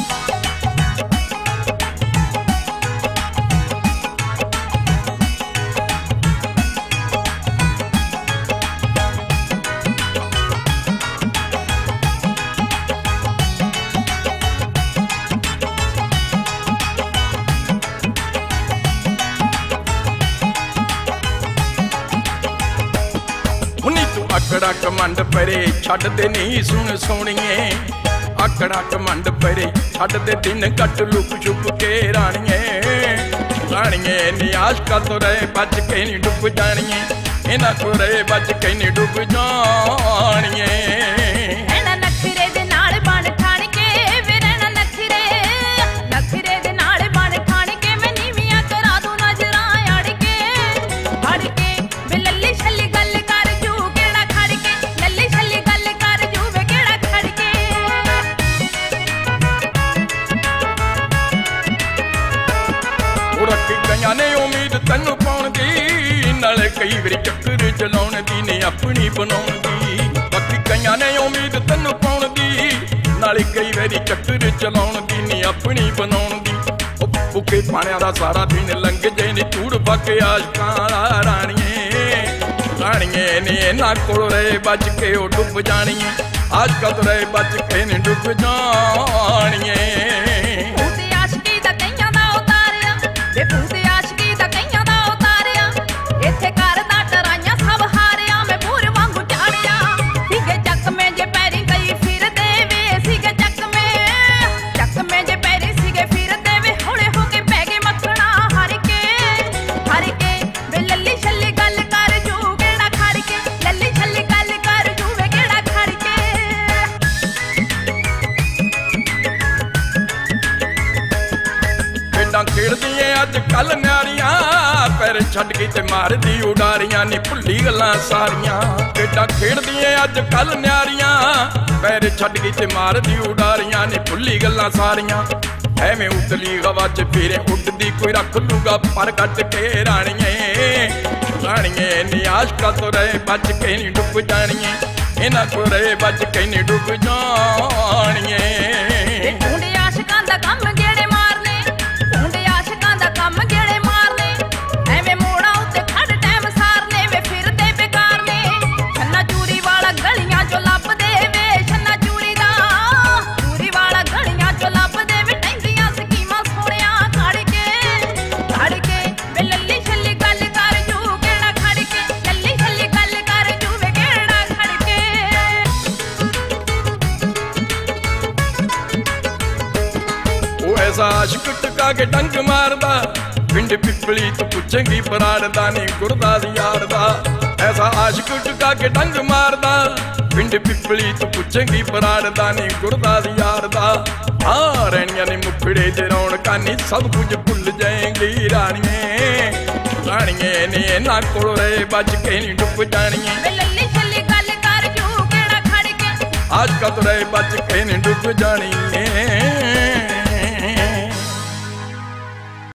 आकड़ा कमंड परे छड़ दे नहीं सुन सोनिए, आकड़ा कमंड परे छड़ दे दिन कट लुक छुप के रानिए। रानिए नी आशका तो रहे बच के नहीं डुब जानिए, इन्हां को रहे बच के नहीं डुब जानिए। ने उम्मीद तेनू पाउण दी, नाले कई वारी चक्कर चलाउण दी ने अपनी बनाउण दी। बाकी कईयां ने उम्मीद तेनू पाउण दी, नाले कई वारी चक्कर चलाउण दी ने अपनी बनाउण दी। भुखे पाणियां दा सारा दिन लंघ जे नी धूड़ पके आशकां राणीए। राणीए ने इन्हां कोल रहे बच के ओ डुब जाणीए, आशकां तो रहे बच के नी डुब जाणीए। खेड़दिए अज कल न्यारियां, पैर छड्ड के ते मारदी उडारियां नी भुल्ली गल्लां सारियां। खेडां खेड़दिए अज कल न्यारियां, पैर छड्ड के ते मारदी उडारियां नी भुल्ली गल्लां सारियां। एवें उतली हवा च फेरे उडदी कोई रख लूगा पर कट के राणीए। राणीए नी आशका तो रहे बच के नी डुब जाणीए, इन्हां को रहे बच के नी डुब जाणीए। ऐसा आशिक टका के डंग मारदा, पिंड पिपली तू पुछेंगी बराड़दा नी गुरदास यार दा। ऐसा आशिक टका के डंग मारदा, पिंड पिपली तू पुछेंगी बराड़दा नी गुरदास यार दा। हाँ रैनिया ने मुखड़े ते रौनकां नी सब कुछ भुल जाएंगी राणीए। राणीए ने इन्हां कोल रहे बच के नी डुब जाणीए, आशका तो रहे बच के नी डुब जाणीए।